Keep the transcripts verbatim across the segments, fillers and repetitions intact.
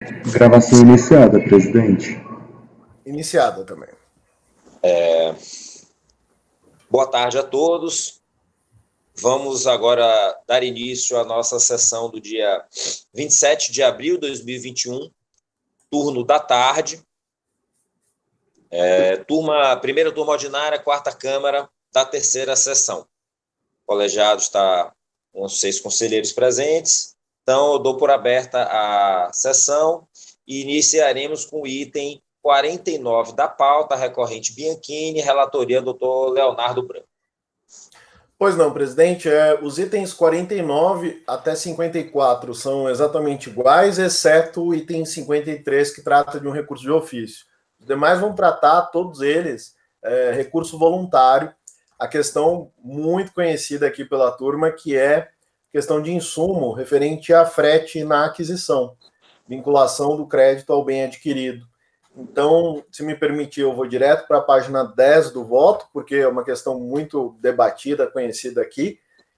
Gravação iniciada, presidente. Iniciada também. É... Boa tarde a todos. Vamos agora dar início à nossa sessão do dia vinte e sete de abril de dois mil e vinte e um, turno da tarde. É, turma, primeira turma ordinária, quarta Câmara da terceira sessão. O colegiado está com os seis conselheiros presentes, então eu dou por aberta a sessão e iniciaremos com o item quarenta e nove da pauta, recorrente Bianchini, relatoria do doutor Leonardo Branco. Pois não, presidente, é, os itens quarenta e nove até cinquenta e quatro são exatamente iguais, exceto o item cinquenta e três, que trata de um recurso de ofício. Os demais vão tratar, todos eles, é, recurso voluntário, a questão muito conhecida aqui pela turma, que é questão de insumo referente a frete na aquisição, vinculação do crédito ao bem adquirido. Então, se me permitir, eu vou direto para a página dez do voto, porque é uma questão muito debatida, conhecida aqui,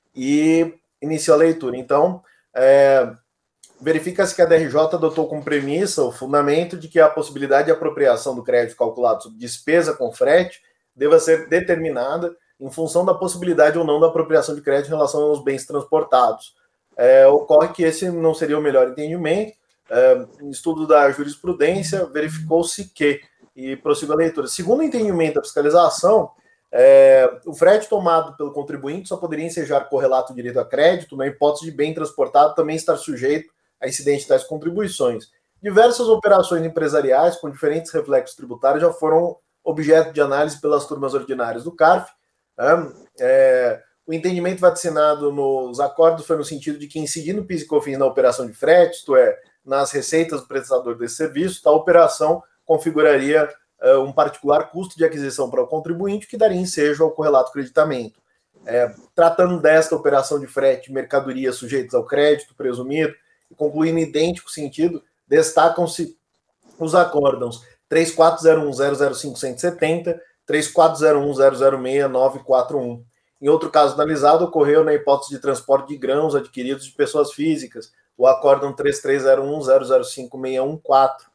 e inicio a leitura. Então, é, verifica-se que a D R J adotou como premissa o fundamento de que a possibilidade de apropriação do crédito calculado sob despesa com frete deva ser determinada em função da possibilidade ou não da apropriação de crédito em relação aos bens transportados. É, ocorre que esse não seria o melhor entendimento. É, em estudo da jurisprudência, verificou-se que, e prossigo a leitura, segundo o entendimento da fiscalização, é, o frete tomado pelo contribuinte só poderia ensejar correlato direito a crédito na hipótese de bem transportado também estar sujeito a incidente de tais contribuições. Diversas operações empresariais com diferentes reflexos tributários já foram objeto de análise pelas turmas ordinárias do CARF. É, é, o entendimento vaticinado nos acordos foi no sentido de que incidir no PIS e COFINS na operação de frete, isto é, nas receitas do prestador desse serviço, tal operação configuraria uh, um particular custo de aquisição para o contribuinte que daria ensejo ao correlato creditamento. É, tratando desta operação de frete, mercadorias sujeitas ao crédito presumido, e concluindo idêntico sentido, destacam-se os acórdãos três quatro zero um zero zero cinco um sete zero, três quatro zero um zero zero seis nove quatro um. Em outro caso analisado, ocorreu na hipótese de transporte de grãos adquiridos de pessoas físicas, o acórdão três três zero um zero zero cinco seis um quatro.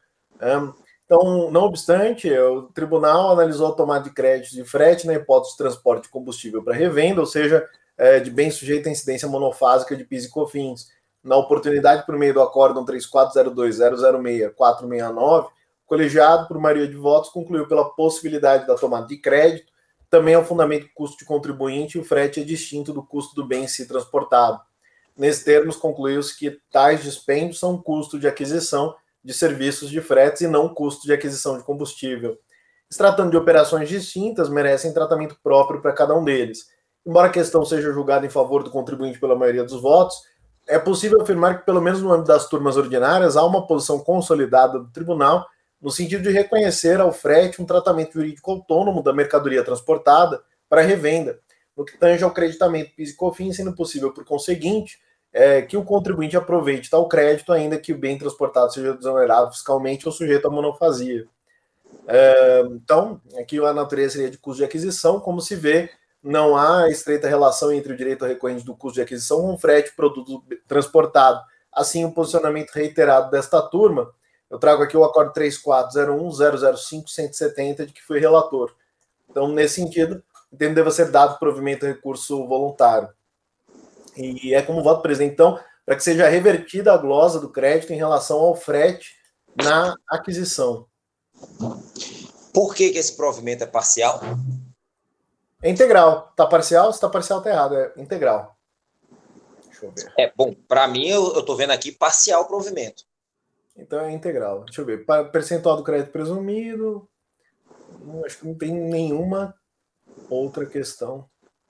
Então, não obstante, o tribunal analisou a tomada de crédito de frete na hipótese de transporte de combustível para revenda, ou seja, de bem sujeito à incidência monofásica de PIS e COFINS. Na oportunidade, por meio do acórdão três quatro zero dois zero zero seis quatro seis nove, o colegiado, por maioria de votos, concluiu pela possibilidade da tomada de crédito, também ao fundamento do custo de contribuinte, e o frete é distinto do custo do bem em si transportado. Nesses termos, concluiu-se que tais dispêndios são custo de aquisição de serviços de fretes e não custo de aquisição de combustível. Se tratando de operações distintas, merecem tratamento próprio para cada um deles. Embora a questão seja julgada em favor do contribuinte pela maioria dos votos, é possível afirmar que, pelo menos no âmbito das turmas ordinárias, há uma posição consolidada do tribunal no sentido de reconhecer ao frete um tratamento jurídico autônomo da mercadoria transportada para revenda, no que tange ao creditamento PIS e COFINS, sendo possível, por conseguinte, é, que o contribuinte aproveite tal crédito, ainda que o bem transportado seja desonerado fiscalmente ou sujeito à monofasia. É, então, aqui a natureza seria de custo de aquisição, como se vê, não há estreita relação entre o direito recorrente do custo de aquisição com o frete produto transportado. Assim, o posicionamento reiterado desta turma, eu trago aqui o acordo três quatro zero um zero zero cinco um sete zero, de que foi relator. Então, nesse sentido, entendo que deva ser dado provimento a recurso voluntário. E é como voto, presidente, então, para que seja revertida a glosa do crédito em relação ao frete na aquisição. Por que, que esse provimento é parcial? É integral. Está parcial? Se está parcial, está errado. É integral. Deixa eu ver. É, bom, para mim, eu estou vendo aqui parcial provimento. Então é integral. Deixa eu ver. Percentual do crédito presumido. Não, acho que não tem nenhuma outra questão.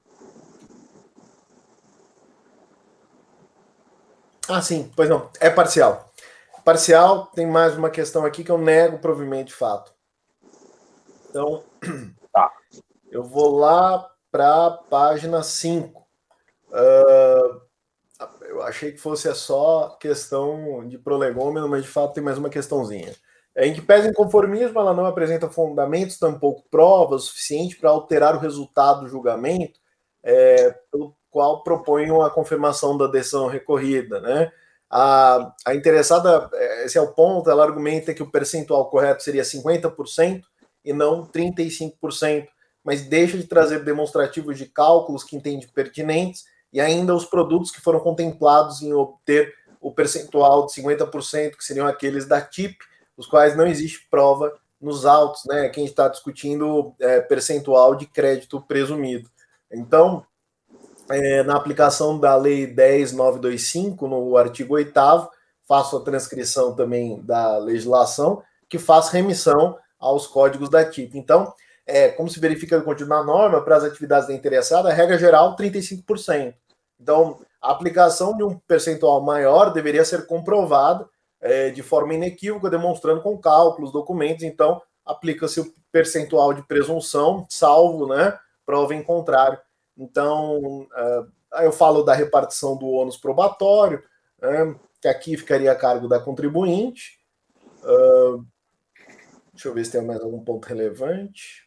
Ah, sim. Pois não. É parcial. Parcial, tem mais uma questão aqui que eu nego o provimento de fato. Então, tá. Eu vou lá para a página cinco. Uh, eu achei que fosse só questão de prolegômeno, mas de fato tem mais uma questãozinha. Em que pese em conformismo, ela não apresenta fundamentos, tampouco provas suficientes para alterar o resultado do julgamento, é, pelo qual proponham a confirmação da decisão recorrida, né? A, a interessada, esse é o ponto, ela argumenta que o percentual correto seria cinquenta por cento e não trinta e cinco por cento, mas deixa de trazer demonstrativos de cálculos que entende pertinentes e ainda os produtos que foram contemplados em obter o percentual de cinquenta por cento, que seriam aqueles da T I P, os quais não existe prova nos autos, né? Quem está discutindo é, percentual de crédito presumido. Então, é, na aplicação da Lei dez mil novecentos e vinte e cinco, no artigo oitavo, faço a transcrição também da legislação, que faz remissão aos códigos da T I P. Então, é, como se verifica no conteúdo da norma, para as atividades da interessada, a regra geral, trinta e cinco por cento. Então, a aplicação de um percentual maior deveria ser comprovada é, de forma inequívoca, demonstrando com cálculos, documentos. Então, aplica-se o percentual de presunção, salvo, né, prova em contrário. Então, uh, aí eu falo da repartição do ônus probatório, né, que aqui ficaria a cargo da contribuinte. Uh, deixa eu ver se tem mais algum ponto relevante.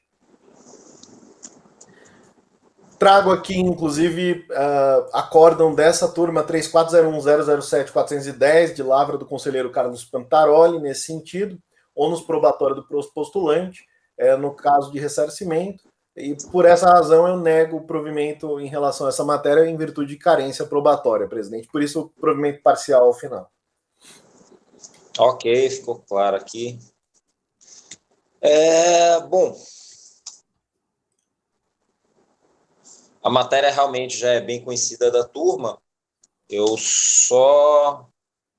Trago aqui, inclusive, uh, acórdão dessa turma três quatro zero um zero zero sete quatrocentos e dez, de lavra do conselheiro Carlos Pantaroli, nesse sentido, ônus probatório do postulante, é, no caso de ressarcimento, e por essa razão eu nego o provimento em relação a essa matéria em virtude de carência probatória, presidente. Por isso, o provimento parcial ao final. Ok, ficou claro aqui. É, bom... A matéria realmente já é bem conhecida da turma. Eu só...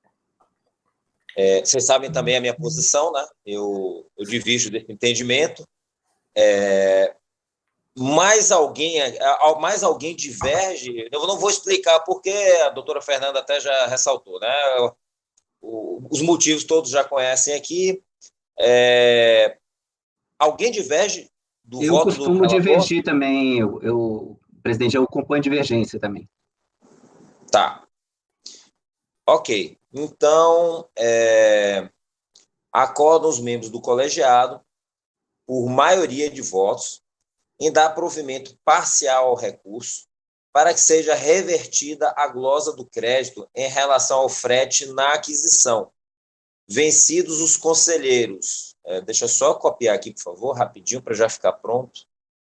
É, vocês sabem também a minha posição, né? Eu, eu divido desse entendimento. É, mais, alguém, mais alguém diverge... Eu não vou explicar porque a doutora Fernanda até já ressaltou, né? O, os motivos todos já conhecem aqui. É, alguém diverge do eu voto do costumo relator? divergir também, eu... eu... Presidente, eu acompanho divergência também. Tá. Ok. Então, é, acordam os membros do colegiado, por maioria de votos, em dar provimento parcial ao recurso para que seja revertida a glosa do crédito em relação ao frete na aquisição. Vencidos os conselheiros. É, deixa eu só copiar aqui, por favor, rapidinho, para já ficar pronto.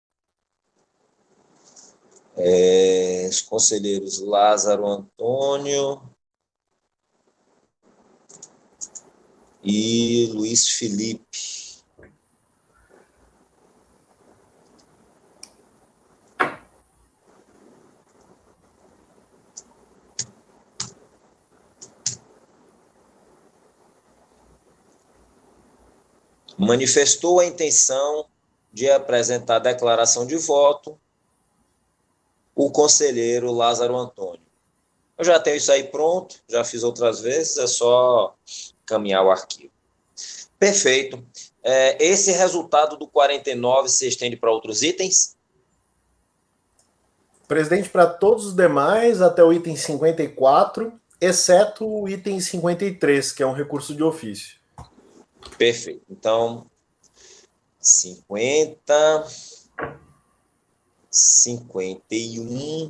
É, os conselheiros Lázaro Antônio e Luiz Felipe. Manifestou a intenção de apresentar declaração de voto o conselheiro Lázaro Antônio. Eu já tenho isso aí pronto, já fiz outras vezes, é só caminhar o arquivo. Perfeito. É, esse resultado do quarenta e nove se estende para outros itens? Presidente, para todos os demais, até o item cinquenta e quatro, exceto o item cinquenta e três, que é um recurso de ofício. Perfeito. Então, cinquenta... cinquenta e um,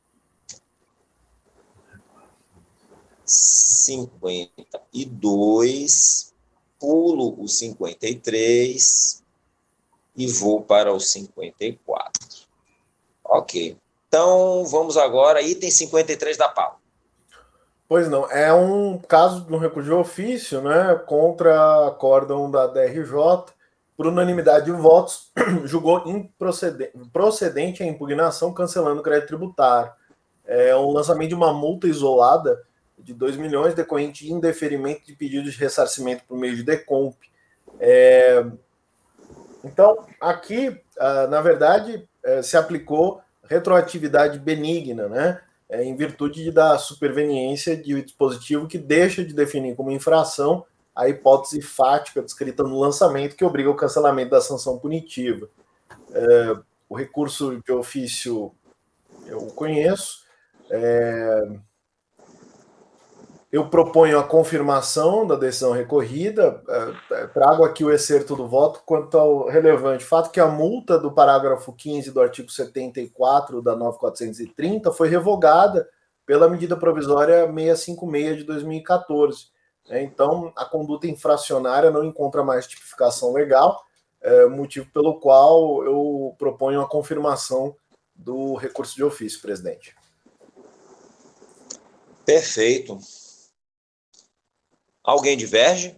cinquenta e dois, pulo o cinquenta e três e vou para o cinquenta e quatro. Ok. Então, vamos agora, item cinquenta e três da pauta. Pois não, é um caso de um recurso de ofício, né, contra acórdão da D R J, por unanimidade de votos, julgou improcedente a impugnação, cancelando o crédito tributário. É um lançamento de uma multa isolada de dois milhões, decorrente de indeferimento de pedido de ressarcimento por meio de decomp. É... Então, aqui, na verdade, se aplicou retroatividade benigna, né? Em virtude da superveniência de um dispositivo que deixa de definir como infração a hipótese fática descrita no lançamento que obriga ao cancelamento da sanção punitiva. É, o recurso de ofício eu conheço. É, eu proponho a confirmação da decisão recorrida. É, trago aqui o excerto do voto quanto ao relevante fato que a multa do parágrafo quinze do artigo setenta e quatro da nove mil quatrocentos e trinta foi revogada pela medida provisória seiscentos e cinquenta e seis de dois mil e quatorze. Então, a conduta infracionária não encontra mais tipificação legal, é, motivo pelo qual eu proponho a confirmação do recurso de ofício, presidente. Perfeito. Alguém diverge?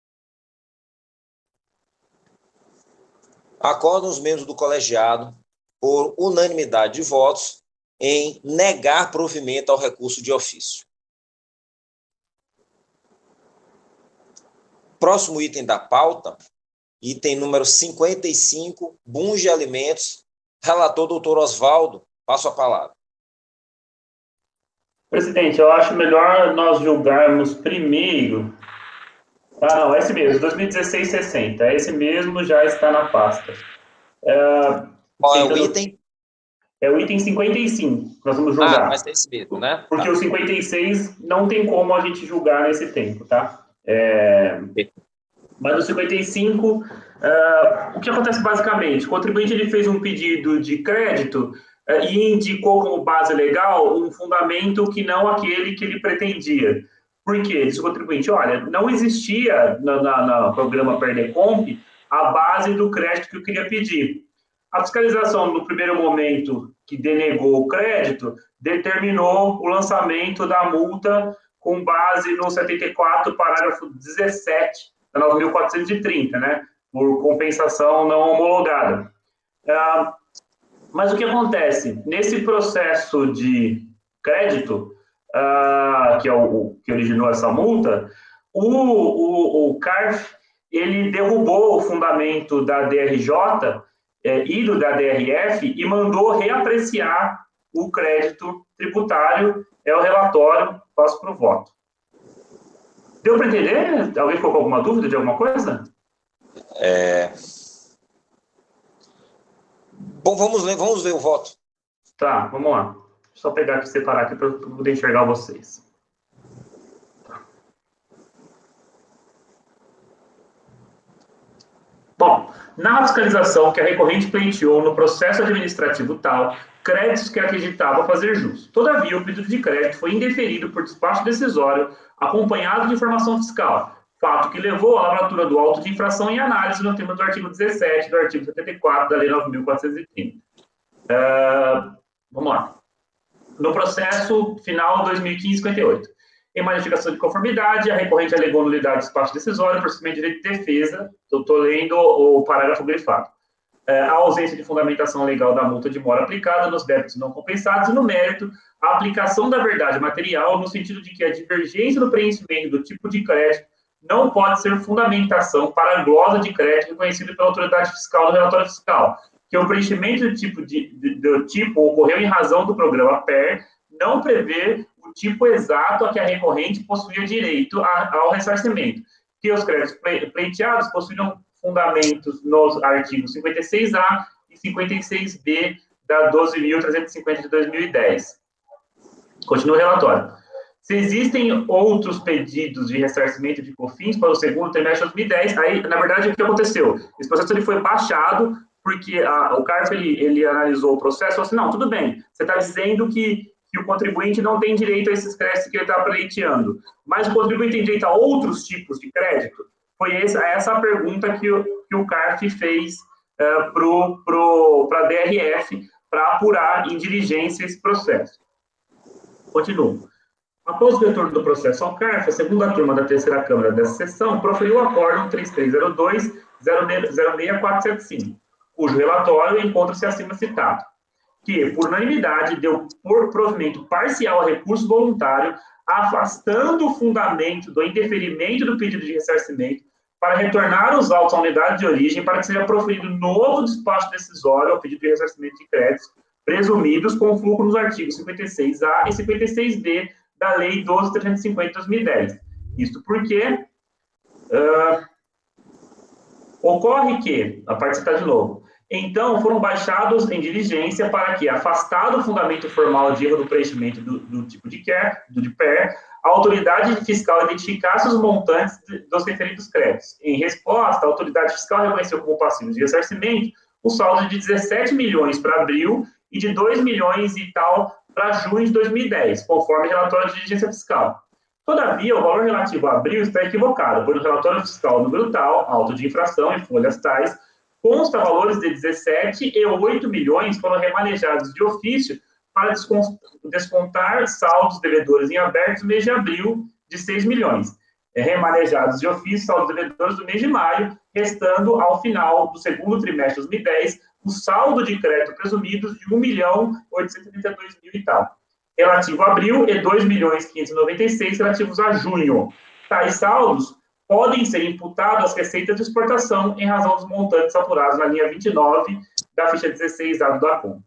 Acordam os membros do colegiado, por unanimidade de votos, em negar provimento ao recurso de ofício. Próximo item da pauta, item número cinquenta e cinco, Bunge Alimentos. Relator, doutor Oswaldo, passo a palavra. Presidente, eu acho melhor nós julgarmos primeiro... Ah, não, é esse mesmo, dois mil e dezesseis sessenta, é esse mesmo, já está na pasta. É, Qual é tentando... o item? É o item cinquenta e cinco, nós vamos julgar. Ah, mas é esse mesmo, né? Porque Tá. o cinquenta e seis não tem como a gente julgar nesse tempo, tá? É... Mas no cinquenta e cinco, uh, o que acontece basicamente? O contribuinte ele fez um pedido de crédito uh, e indicou como base legal um fundamento que não aquele que ele pretendia. Por quê? Diz o contribuinte, olha, não existia no, no, no programa Perdecomp a base do crédito que eu queria pedir. A fiscalização, no primeiro momento que denegou o crédito, determinou o lançamento da multa com base no setenta e quatro, parágrafo dezessete, da nove mil quatrocentos e trinta, né? Por compensação não homologada. Ah, mas o que acontece? Nesse processo de crédito, ah, que é o, o que originou essa multa, o, o, o C A R F ele derrubou o fundamento da D R J eh, e do da D R F e mandou reapreciar o crédito tributário. É o relatório, passo para o voto. Deu para entender? Alguém ficou com alguma dúvida de alguma coisa? É... Bom, vamos ler, vamos ver o voto. Tá, vamos lá. Só pegar aqui, separar aqui para eu poder enxergar vocês. Tá. Bom, na fiscalização que a recorrente pleiteou no processo administrativo tal, créditos que acreditava fazer jus. Todavia, o pedido de crédito foi indeferido por despacho decisório acompanhado de informação fiscal, fato que levou à lavratura do auto de infração em análise no tema do artigo dezessete do artigo setenta e quatro da Lei nove mil quatrocentos e trinta. Uh, vamos lá. No processo final dois mil e quinze cinquenta e oito. Em modificação de conformidade, a recorrente alegou nulidade do despacho decisório, procedimento de direito de defesa, eu estou lendo o parágrafo grifado. A ausência de fundamentação legal da multa de mora aplicada nos débitos não compensados e, no mérito, a aplicação da verdade material no sentido de que a divergência do preenchimento do tipo de crédito não pode ser fundamentação para a glosa de crédito reconhecida pela autoridade fiscal no relatório fiscal, que o preenchimento do tipo, de, de, do tipo ocorreu em razão do programa P E R não prevê o tipo exato a que a recorrente possuía direito a, ao ressarcimento, que os créditos pleiteados possuíam fundamentos nos artigos cinquenta e seis A e cinquenta e seis B da doze mil trezentos e cinquenta de dois mil e dez. Continua o relatório. Se existem outros pedidos de ressarcimento de COFINS para o segundo trimestre de dois mil e dez, aí, na verdade, o que aconteceu? Esse processo ele foi baixado porque a, o C A R F ele, ele analisou o processo e falou assim, não, tudo bem, você está dizendo que, que o contribuinte não tem direito a esses créditos que ele está pleiteando, mas o contribuinte tem direito a outros tipos de crédito? Foi essa, essa a pergunta que o, que o C A R F fez uh, para pro, a D R F para apurar em diligência esse processo. Continuo. Após o retorno do processo ao C A R F, a segunda turma da terceira Câmara dessa sessão proferiu o acórdão três três zero dois, zero seis quatro sete cinco, cujo relatório encontra-se acima citado, que, por unanimidade, deu por provimento parcial a recurso voluntário, afastando o fundamento do indeferimento do pedido de ressarcimento para retornar os autos à unidade de origem para que seja proferido novo despacho decisório ao pedido de ressarcimento de créditos presumidos com fluxo nos artigos cinquenta e seis A e cinquenta e seis B da Lei doze mil trezentos e cinquenta de dois mil e dez. Isto porque uh, ocorre que, a parte citar de novo, então foram baixados em diligência para que, afastado o fundamento formal de erro do preenchimento do, do tipo de Q E R, do de P E R, a autoridade fiscal identificasse os montantes de, dos referidos créditos. Em resposta, a autoridade fiscal reconheceu como passivos de ressarcimento o saldo de dezessete milhões para abril e de dois milhões e tal para junho de dois mil e dez, conforme relatório de diligência fiscal. Todavia, o valor relativo a abril está equivocado, pois no relatório fiscal número tal, auto de infração e folhas tais, consta valores de dezessete e oito milhões foram remanejados de ofício para descontar saldos devedores em aberto no mês de abril de seis milhões. Remanejados de ofício saldos devedores do mês de maio, restando ao final do segundo trimestre de dois mil e dez o saldo de crédito presumidos de um milhão oitocentos e trinta e dois mil e tal, relativo a abril, e dois milhões quinhentos e noventa e seis relativos a junho. Tais saldos podem ser imputados às receitas de exportação em razão dos montantes apurados na linha vinte e nove da ficha dezesseis A do DACOM.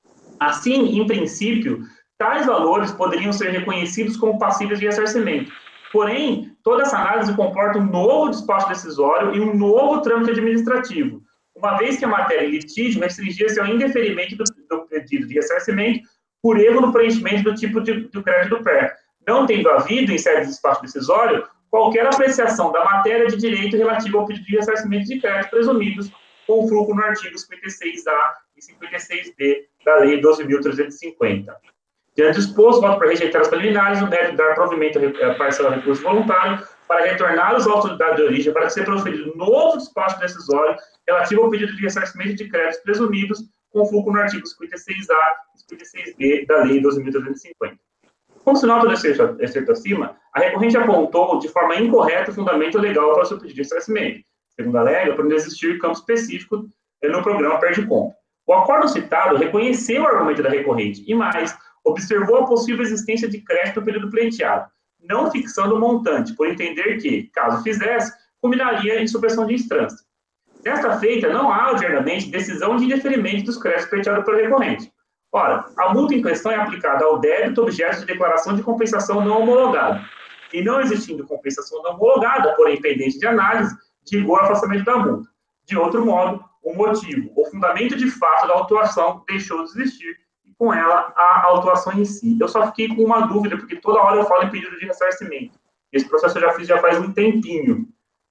Assim, em princípio, tais valores poderiam ser reconhecidos como passíveis de ressarcimento. Porém, toda essa análise comporta um novo despacho decisório e um novo trâmite administrativo, uma vez que a matéria em litígio restringia-se ao indeferimento do, do pedido de ressarcimento por erro no preenchimento do tipo de, do crédito do P E R, não tendo havido, em sede de despacho decisório, qualquer apreciação da matéria de direito relativa ao pedido de ressarcimento de crédito presumidos, com fruto no artigo cinquenta e seis A e cinquenta e seis B da Lei doze mil trezentos e cinquenta. Diante do exposto, voto para rejeitar as preliminares, o mérito de dar provimento à parcela de recurso voluntário para retornar os autos da de origem para ser proferido novo despacho decisório relativo ao pedido de ressarcimento de créditos presumidos, com foco no artigo cinquenta e seis A e cinquenta e seis B da Lei doze mil trezentos e cinquenta. Como se nota do excerto acima, a recorrente apontou de forma incorreta o fundamento legal para o seu pedido de ressarcimento, segundo alega, por não existir campo específico no programa Perde-Compra. O acordo citado reconheceu o argumento da recorrente e, mais, observou a possível existência de crédito no período pleiteado, não fixando o montante, por entender que, caso fizesse, culminaria em supressão de instância. Desta feita, não há, ordinariamente, decisão de indeferimento dos créditos pleiteados pelo recorrente. Ora, a multa em questão é aplicada ao débito objeto de declaração de compensação não homologada, e não existindo compensação não homologada, porém pendente de análise, de rigor ao afastamento da multa. De outro modo, o motivo, o fundamento de fato da autuação deixou de existir, e com ela, a autuação em si. Eu só fiquei com uma dúvida, porque toda hora eu falo em pedido de ressarcimento. Esse processo eu já fiz já faz um tempinho.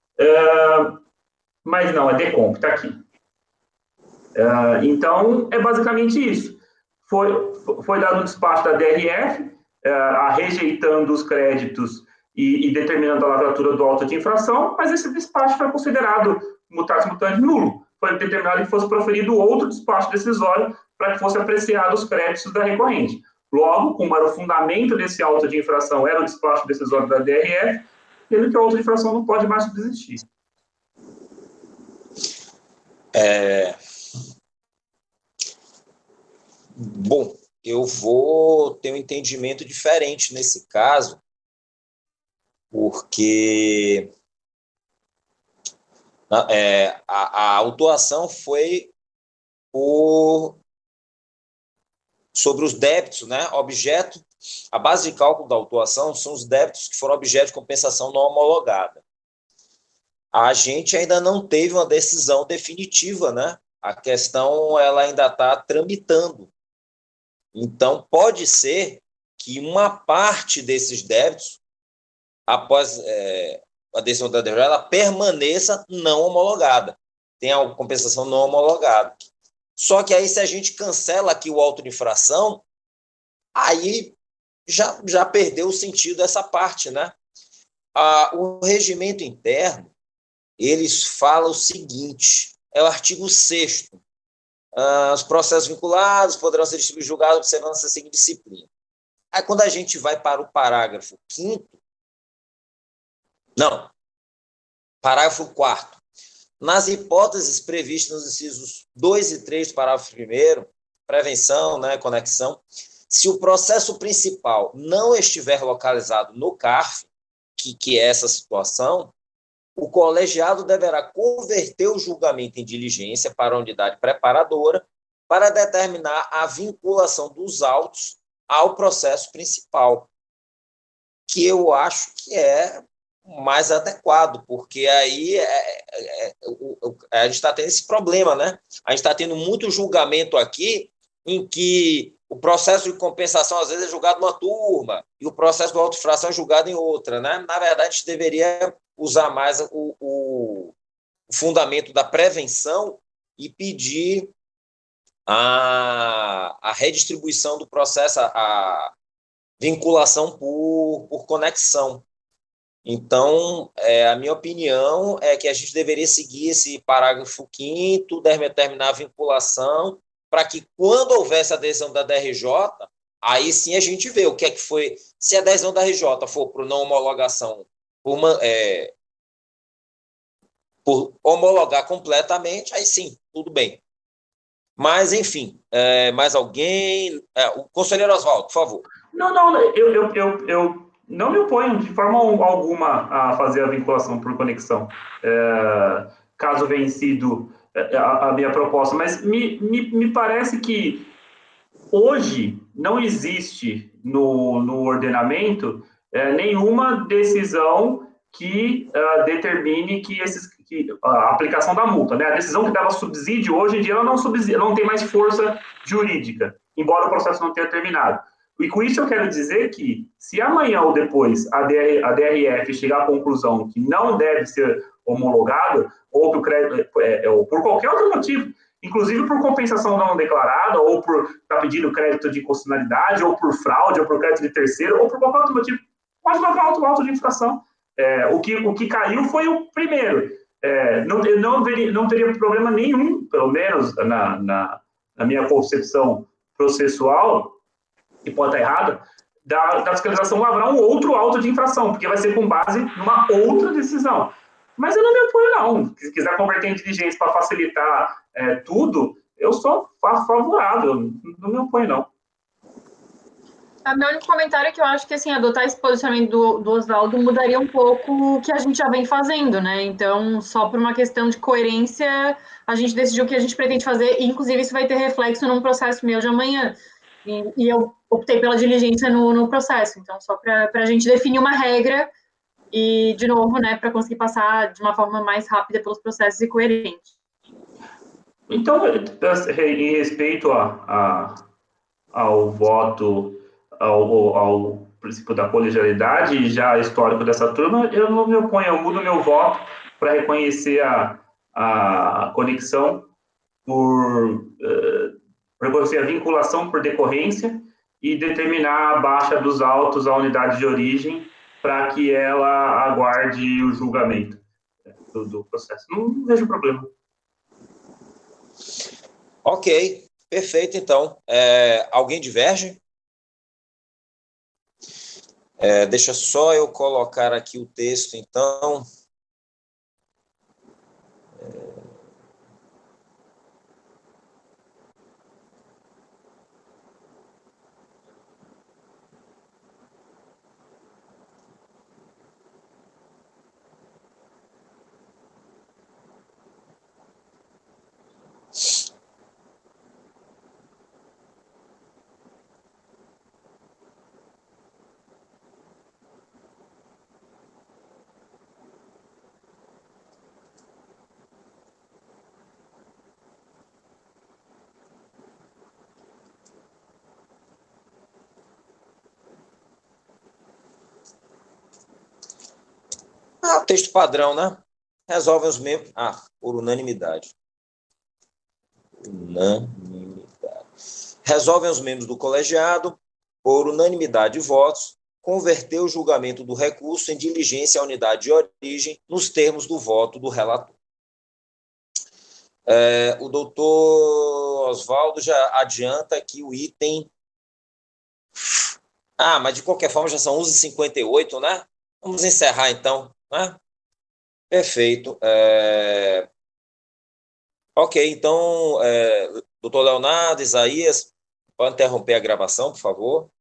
Uh, mas não, é DECOMP, está aqui. Uh, então, é basicamente isso. Foi, foi dado um despacho da D R F, uh, rejeitando os créditos e, e determinando a lavratura do auto de infração, mas esse despacho foi considerado mutatis mutandis nulo. Foi determinado que fosse proferido outro despacho decisório para que fosse apreciado os créditos da recorrente. Logo, como era o fundamento desse auto de infração, era o despacho decisório da D R F, pelo que o auto de infração não pode mais subsistir. É... Bom, eu vou ter um entendimento diferente nesse caso, porque é, a, a autuação foi por, sobre os débitos, né? Objeto, a base de cálculo da autuação são os débitos que foram objeto de compensação não homologada. A gente ainda não teve uma decisão definitiva, né? A questão ela ainda está tramitando. Então, pode ser que uma parte desses débitos, após é, a decisão da D R, ela permaneça não homologada. Tem a compensação não homologada. Só que aí, se a gente cancela aqui o auto de infração, aí já, já perdeu o sentido dessa parte, né? Ah, o regimento interno, eles falam o seguinte, é o artigo sexto. Uh, os processos vinculados poderão ser distribuídos julgados observando essa seguinte disciplina. Aí, quando a gente vai para o parágrafo quinto, não, parágrafo quarto, nas hipóteses previstas nos incisos dois e três do parágrafo primeiro, prevenção, né, conexão, se o processo principal não estiver localizado no C A R F, que, que é essa situação, o colegiado deverá converter o julgamento em diligência para a unidade preparadora para determinar a vinculação dos autos ao processo principal, que eu acho que é mais adequado, porque aí é, é, é, a gente está tendo esse problema, né? A gente está tendo muito julgamento aqui em que o processo de compensação, às vezes, é julgado numa turma e o processo de auto-infração é julgado em outra, né? Na verdade, a gente deveria usar mais o, o, o fundamento da prevenção e pedir a, a redistribuição do processo, a, a vinculação por, por conexão. Então, é, a minha opinião é que a gente deveria seguir esse parágrafo quinto, determinar a vinculação, para que, quando houvesse adesão da D R J, aí sim a gente vê o que é que foi. Se a adesão da R J for por não homologação, por, uma, é, por homologar completamente, aí sim, tudo bem. Mas, enfim, é, mais alguém? É, o conselheiro Oswaldo, por favor. Não, não, eu, eu, eu, eu não me oponho de forma alguma a fazer a vinculação por conexão, é, caso vencido a, a minha proposta, mas me, me, me parece que hoje não existe no, no ordenamento é, nenhuma decisão que uh, determine que, esses, que a aplicação da multa, né? A decisão que dava subsídio, hoje em dia, ela não, subsídio, ela não tem mais força jurídica, embora o processo não tenha terminado. E com isso eu quero dizer que, se amanhã ou depois a, D R, a D R F chegar à conclusão que não deve ser homologado, ou, que o crédito, é, ou por qualquer outro motivo, inclusive por compensação não declarada, ou por estar tá pedindo crédito de constitucionalidade, ou por fraude, ou por crédito de terceiro, ou por qualquer outro motivo, pode levar auto, auto de infração. É, o, que, o que caiu foi o primeiro. É, não, não, veria, não teria problema nenhum, pelo menos na, na, na minha concepção processual, que pode estar errada, da, da fiscalização lavrar um outro auto de infração, porque vai ser com base numa outra decisão. Mas eu não me oponho, não. Se quiser converter em diligência para facilitar é, tudo, eu sou favorável, não me oponho, não. O meu único comentário é que eu acho que, assim, adotar esse posicionamento do, do Oswaldo mudaria um pouco o que a gente já vem fazendo, né? Então, só por uma questão de coerência, a gente decidiu o que a gente pretende fazer, e, inclusive, isso vai ter reflexo num processo meu de amanhã. E, e eu optei pela diligência no, no processo. Então, só para a gente definir uma regra e, de novo, né, para conseguir passar de uma forma mais rápida pelos processos e coerente. Então, em respeito a, a, ao voto... Ao, ao princípio da colegialidade, já histórico dessa turma, eu não me oponho, eu mudo meu voto para reconhecer a, a conexão por uh, reconhecer a vinculação por decorrência e determinar a baixa dos autos à unidade de origem para que ela aguarde o julgamento do, do processo. Não, não vejo problema. Ok, perfeito, então. É, alguém diverge? É, deixa só eu colocar aqui o texto, então. É... Ah, o texto padrão, né? Resolvem os membros... Ah, por unanimidade. Unanimidade. Resolvem os membros do colegiado, por unanimidade de votos, converter o julgamento do recurso em diligência à unidade de origem nos termos do voto do relator. É, o doutor Oswaldo já adianta que o item... Ah, mas de qualquer forma já são onze e cinquenta e oito, né? Vamos encerrar, então. Né? Perfeito. É... Ok, então, é... doutor Leonardo, Isaías, pode interromper a gravação, por favor?